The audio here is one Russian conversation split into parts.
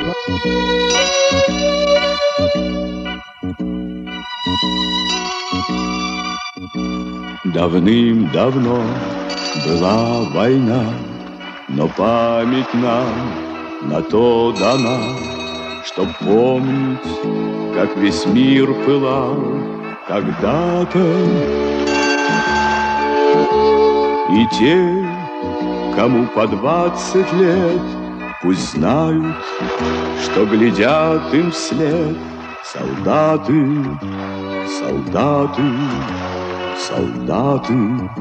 Давным-давно была война, но память нам на то дана, чтоб помнить, как весь мир пылал когда-то. И те, кому по 20 лет, пусть знают, что глядят им вслед солдаты, солдаты, солдаты.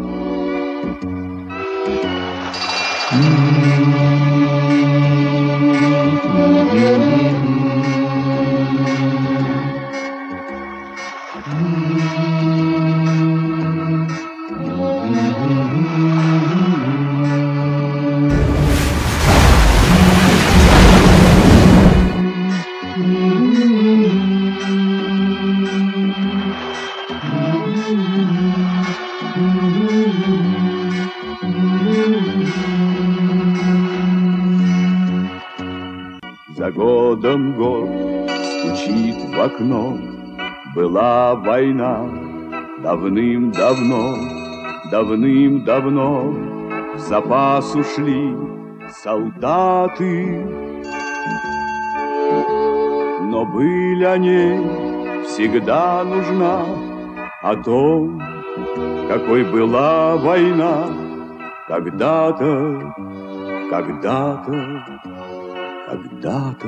За годом год стучит в окно. Была война давным-давно, давным-давно. В запас ушли солдаты, но быль о ней всегда нужна, о том, какой была война когда-то, когда-то, когда-то.